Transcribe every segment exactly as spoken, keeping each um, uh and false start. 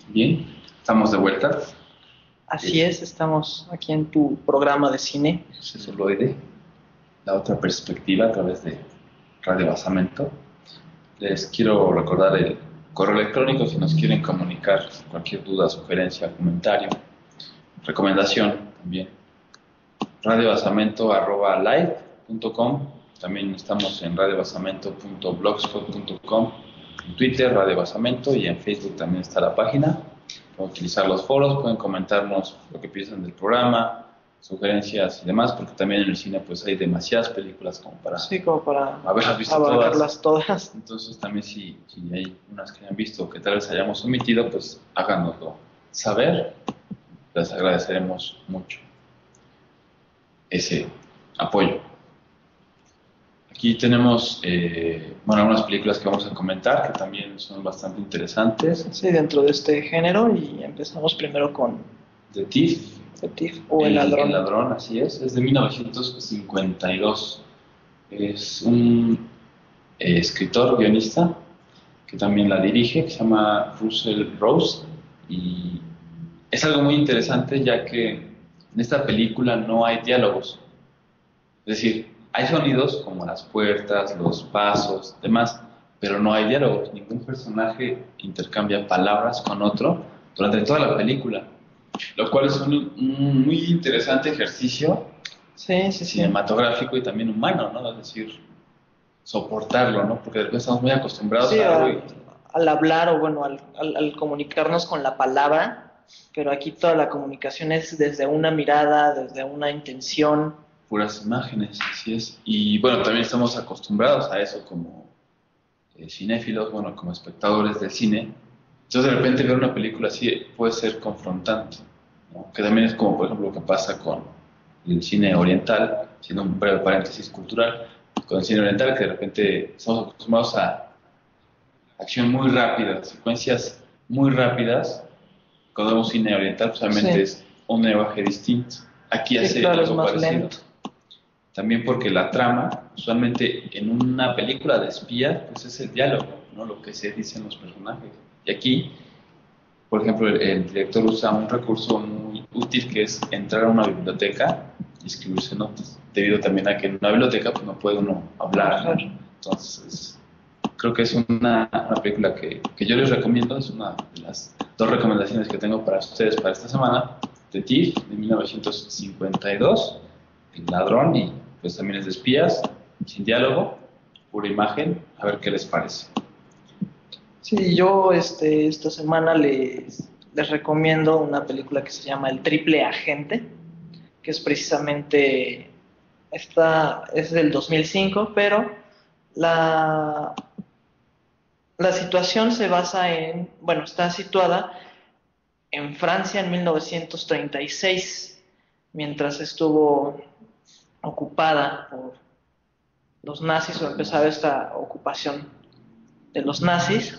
Bien, estamos de vuelta. Así es, estamos aquí en tu programa de cine. Celuloide, la otra perspectiva a través de Radio Basamento. Les quiero recordar el correo electrónico si nos quieren comunicar cualquier duda, sugerencia, comentario, recomendación también. radiobasamento arroba live punto com. También estamos en radiobasamento punto blogspot punto com, en Twitter Radio Basamento, y en Facebook también está la página. Pueden utilizar los foros, pueden comentarnos lo que piensan del programa, sugerencias y demás, porque también en el cine pues hay demasiadas películas como para Sí, como para haberlas visto abarcarlas todas. todas. Entonces también si, si hay unas que han visto que tal vez hayamos omitido, pues háganoslo saber. Les agradeceremos mucho ese apoyo. Aquí tenemos, eh, bueno, algunas películas que vamos a comentar que también son bastante interesantes. Sí, dentro de este género, y empezamos primero con The Thief. The Thief o El Ladrón. El Ladrón, así es. Es de mil novecientos cincuenta y dos. Es un eh, escritor, guionista, que también la dirige, que se llama Russell Rose. Y es algo muy interesante, ya que en esta película no hay diálogos. Es decir, hay sonidos como las puertas, los pasos, demás, pero no hay diálogos. Ningún personaje intercambia palabras con otro durante toda la película, lo cual es un, un muy interesante ejercicio Sí, sí, sí. cinematográfico y también humano, ¿no? Es decir, soportarlo, ¿no? Porque después estamos muy acostumbrados Sí, a a- algo y al hablar o bueno, al, al- al comunicarnos con la palabra, pero aquí toda la comunicación es desde una mirada, desde una intención. puras imágenes, así es. Y bueno, también estamos acostumbrados a eso como eh, cinéfilos, bueno, como espectadores del cine. Entonces de repente ver una película así puede ser confrontante, ¿no? Que también es como por ejemplo lo que pasa con el cine oriental, siendo un breve paréntesis cultural, con el cine oriental, que de repente estamos acostumbrados a acción muy rápida, secuencias muy rápidas. Cuando vemos cine oriental, pues realmente Sí, es un lenguaje distinto. Aquí sí, hace claro, es algo más parecido. lento. También porque la trama, usualmente en una película de espías, pues es el diálogo, ¿no? Lo que se dicen los personajes. Y aquí, por ejemplo, el, el director usa un recurso muy útil, que es entrar a una biblioteca y escribirse notas, debido también a que en una biblioteca pues no puede uno hablar, ¿no? Entonces, creo que es una, una película que, que yo les recomiendo, es una de las dos recomendaciones que tengo para ustedes para esta semana: The Thief, de mil novecientos cincuenta y dos, El Ladrón, y pues también es de espías, sin diálogo, pura imagen. A ver qué les parece. Sí, yo este, esta semana les, les recomiendo una película que se llama El Triple Agente, que es precisamente, esta es del dos mil cinco, pero la, la situación se basa en, bueno, está situada en Francia en mil novecientos treinta y seis, mientras estuvo ocupada por los nazis o empezaba esta ocupación de los nazis.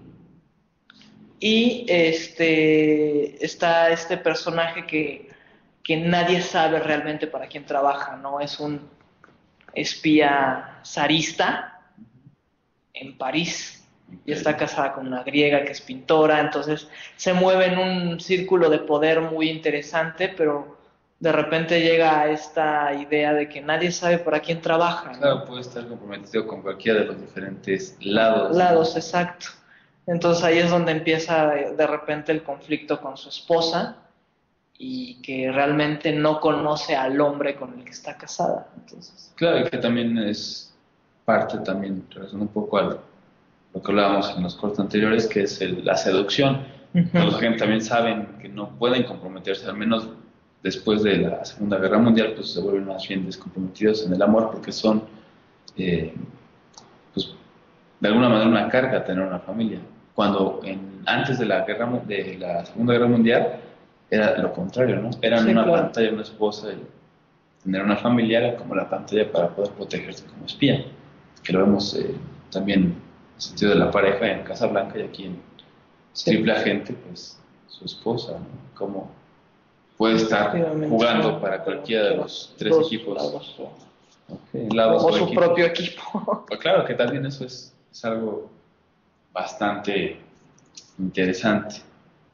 Y este, está este personaje que, que nadie sabe realmente para quién trabaja, ¿no? Es un espía zarista en París y está casada con una griega que es pintora, entonces se mueve en un círculo de poder muy interesante, pero de repente llega a esta idea de que nadie sabe para quién trabaja, ¿no? Claro, puede estar comprometido con cualquiera de los diferentes lados, Lados, ¿no? exacto. Entonces ahí es donde empieza de repente el conflicto con su esposa y que realmente no conoce al hombre con el que está casada. Entonces, Claro, y que también es parte, también relaciona un poco a lo que hablábamos en los cortes anteriores, que es el- la seducción. uh-huh. Los agentes también saben que no pueden comprometerse, al menos después de la Segunda Guerra Mundial, pues se vuelven más bien descomprometidos en el amor, porque son, eh, pues, de alguna manera una carga tener una familia. Cuando en, antes de la, guerra, de la Segunda Guerra Mundial era lo contrario, ¿no? Eran Sí, una claro. pantalla, una esposa, y tener una familia era como la pantalla para poder protegerse como espía, que lo vemos eh, también en el sentido de la pareja en Casa Blanca, y aquí en Sí. Triple Agente, pues su esposa, ¿no? Como puede estar jugando para cualquiera de los tres Dos equipos. lados, Okay, lados o o su equipos. propio equipo. Pues claro que también eso es, es algo bastante interesante.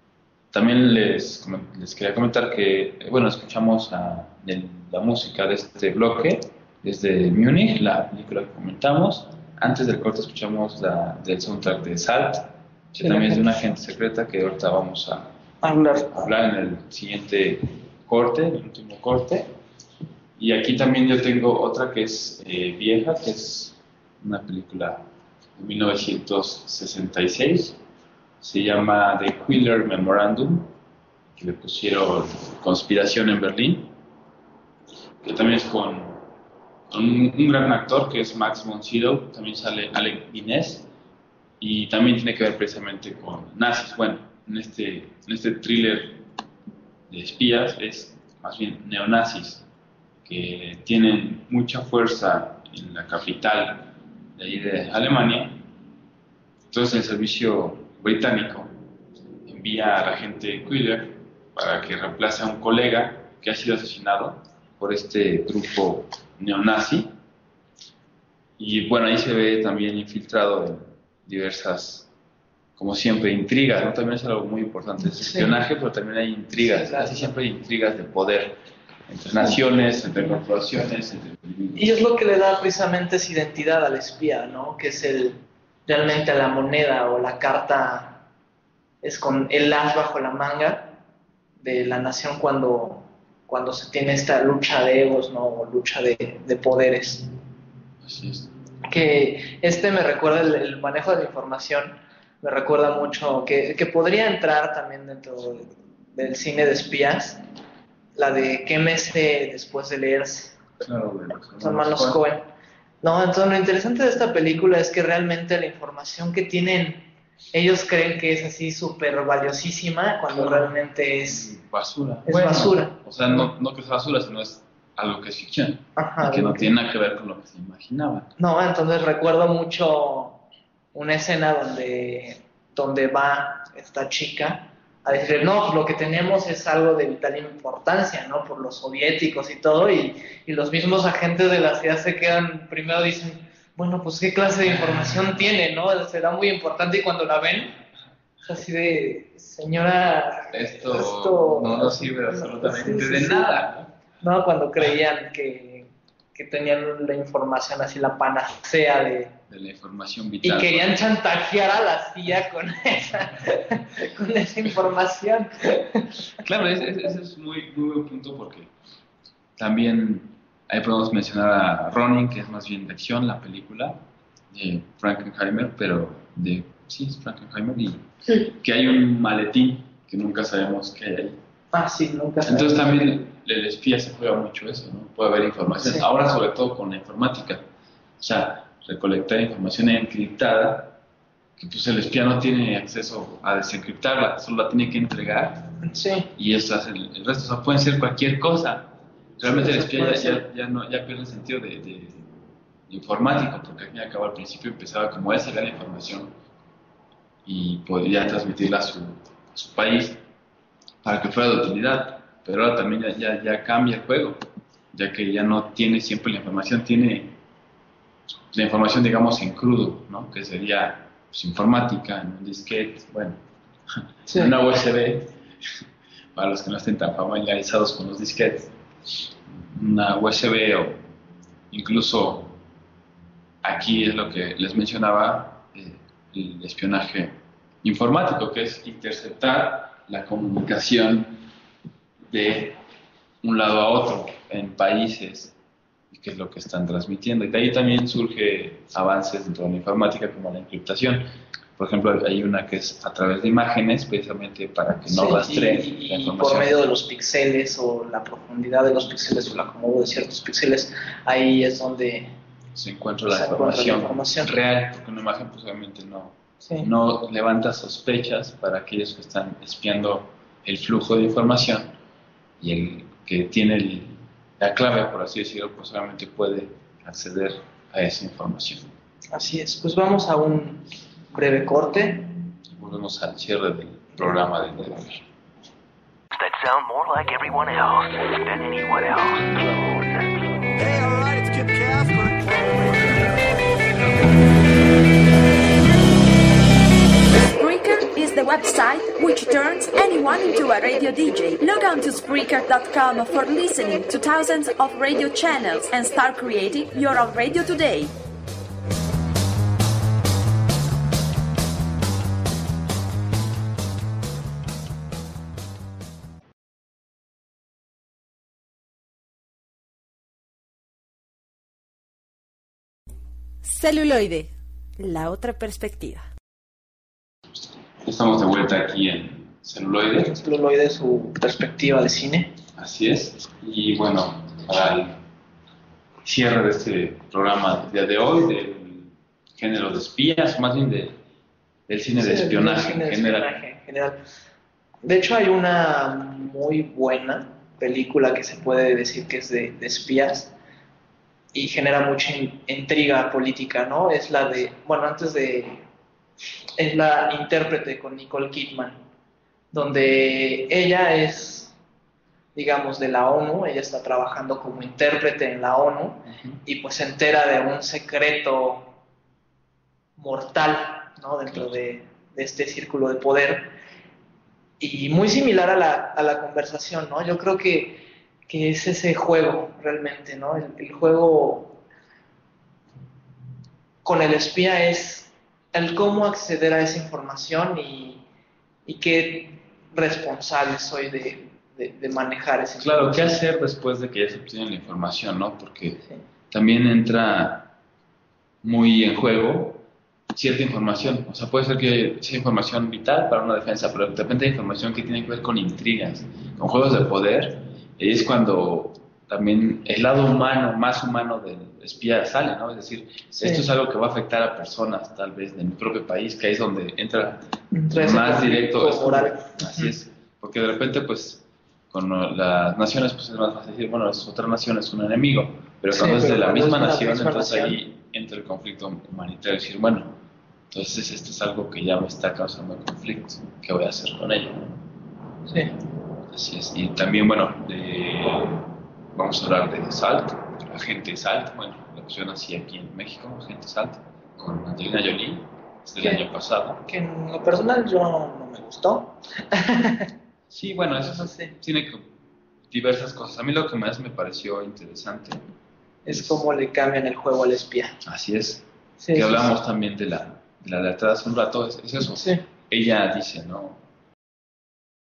también les, les quería comentar que, bueno, escuchamos a, el, la música de este bloque desde Múnich, la película que comentamos. Antes del corte escuchamos la, del soundtrack de Salt, que sí, también es de una agente secreta que ahorita vamos a hablar, a hablar en el siguiente corte, el último corte. Y aquí también yo tengo otra que es eh, vieja, que es una película de mil novecientos sesenta y seis. Se llama The Wheeler Memorandum, que le pusieron Conspiración en Berlín, que también es con, con un, un gran actor que es Max von Sydow. También sale Alec Guinness y también tiene que ver precisamente con nazis. Bueno, en este, en este thriller de espías es más bien neonazis que tienen mucha fuerza en la capital de ahí de Alemania. Entonces el servicio británico envía al agente Wheeler para que reemplace a un colega que ha sido asesinado por este grupo neonazi. Y bueno, ahí se ve también infiltrado en diversas, como siempre, intrigas, ¿no? También es algo muy importante, es espionaje, sí, pero también hay intrigas, sí, claro. Casi siempre hay intrigas de poder entre naciones, entre corporaciones, entre individuos. Y es lo que le da precisamente esa identidad al espía, ¿no? Que es el realmente la moneda o la carta, es con el as bajo la manga de la nación cuando, cuando se tiene esta lucha de egos, ¿no? O lucha de, de poderes. Así es. Que este me recuerda, el, el manejo de la información, me recuerda mucho, que, que podría entrar también dentro del, del cine de espías, la de Quémese después de leerse. Claro, de los hermanos, hermanos Cohen. No, entonces lo interesante de esta película es que realmente la información que tienen, ellos creen que es así súper valiosísima, cuando realmente es basura. Es bueno, basura. O sea, no, no que es basura, sino es algo que es ficción. Ajá, y que no tiene nada que ver con lo que se imaginaba. No, entonces recuerdo mucho una escena donde, donde va esta chica a decir, no, pues lo que tenemos es algo de vital importancia, ¿no? Por los soviéticos y todo, y, y los mismos agentes de la C I A se quedan, primero dicen, bueno, pues qué clase de información tiene, ¿no? Será muy importante, y cuando la ven, es así de, señora, esto, esto no nos sirve absolutamente sí, sí, de sí. nada. No, cuando creían que, que tenían la información así, la panacea de... de la información vital. Y querían chantajear a la C I A con esa, con esa información. Claro, ese es, es muy, muy buen punto, porque también ahí podemos mencionar a Ronin, que es más bien de acción, la película de Frankenheimer, pero de, sí, es Frankenheimer, y sí. Que hay un maletín que nunca sabemos qué hay ahí. Ah, sí, nunca sabemos. Entonces también el espía se juega mucho eso, ¿no? Puede haber información, sí. Ahora sobre todo con la informática, o sea, recolectar información encriptada, que pues el espía no tiene acceso a desencriptarla, solo la tiene que entregar, sí. Y eso hace el, el resto, o sea, puede ser cualquier cosa. Realmente sí, el espía ya, ya, ya, no, ya pierde el sentido de, de, de informático, porque al fin y al cabo al principio empezaba como él sacar la información y podría transmitirla a su, a su país para que fuera de utilidad, pero ahora también ya, ya, ya cambia el juego, ya que ya no tiene siempre la información, tiene la información, digamos, en crudo, ¿no? Que sería pues, informática, en un disquete, bueno, sí. En una U S B, para los que no estén tan familiarizados con los disquetes, una U S B, o incluso aquí es lo que les mencionaba, eh, el espionaje informático, que es interceptar la comunicación de un lado a otro en países, que es lo que están transmitiendo. Y de ahí también surge avances dentro de la informática, como la encriptación. Por ejemplo, hay una que es a través de imágenes, precisamente para que no sí, rastreen y, la información. Y por medio de los píxeles, o la profundidad de los píxeles, o el acomodo de ciertos píxeles, ahí es donde se encuentra la, se información, encuentra la información real, porque una imagen pues obviamente no, sí. no levanta sospechas para aquellos que están espiando el flujo de información, y el que tiene el la clave, por así decirlo, pues solamente puede acceder a esa información. Así es, pues vamos a un breve corte. Y volvemos al cierre del programa del día de hoy. That sound more like everyone else than anyone else. Hey, all right, it's Kip Casper. Spreaker is the website which turns anyone into a radio D J. Log on to Spreaker dot com for listening to thousands of radio channels and start creating your own radio today. Celuloide, la otra perspectiva. Estamos de vuelta aquí en Celuloide. Celuloide es su perspectiva de cine. Así es. Y bueno, para el cierre de este programa del día de hoy, del género de espías, más bien de, del cine de Sí, espionaje cine de en general. espionaje en general. De hecho, hay una muy buena película que se puede decir que es de, de espías y genera mucha in- intriga política, ¿no? Es la de, bueno, antes de, es la Intérprete con Nicole Kidman, donde ella es, digamos, de la ONU, ella está trabajando como intérprete en la ONU Ujú. y pues se entera de un secreto mortal, ¿no? Dentro de, de este círculo de poder y muy similar a la, a la conversación, ¿no? Yo creo que que es ese juego realmente, ¿no? El, el juego con el espía es el cómo acceder a esa información y, y qué responsable soy de, de, de manejar esa Claro, ¿qué información. hacer después de que ya se obtiene la información, no? Porque Sí. también entra muy en juego cierta información. O sea, puede ser que sea información vital para una defensa, pero de repente hay información que tiene que ver con intrigas, con juegos de poder. Y es cuando también el lado humano, más humano del espía sale, ¿no? Es decir, Sí. esto es algo que va a afectar a personas, tal vez, de mi propio país, que ahí es donde entra Entra ese más conflicto directo. Es como- moral. así es. Porque de repente, pues, con las naciones, pues es más fácil decir, bueno, es otra nación, es un enemigo. Pero Sí, cuando es pero de la cuando misma es de la nación, misma entonces nación. ahí entra el conflicto humanitario. Decir, bueno, entonces esto es algo que ya me está causando conflicto. ¿Qué voy a hacer con ello? Sí. Así es. Y también, bueno, de, vamos a hablar de SALT, Agente SALT, bueno, lo pusieron así aquí en México, Agente SALT, con Angelina Jolie, desde el ¿Qué? año pasado. Que en lo personal yo no me gustó. Sí, bueno, eso No sé. tiene co- diversas cosas. A mí lo que más me pareció interesante, Es cómo le cambian el juego al espía. así es, Sí, que sí, hablamos también de la, de la lealtad hace un rato, es, es eso. Sí. Ella dice, ¿no?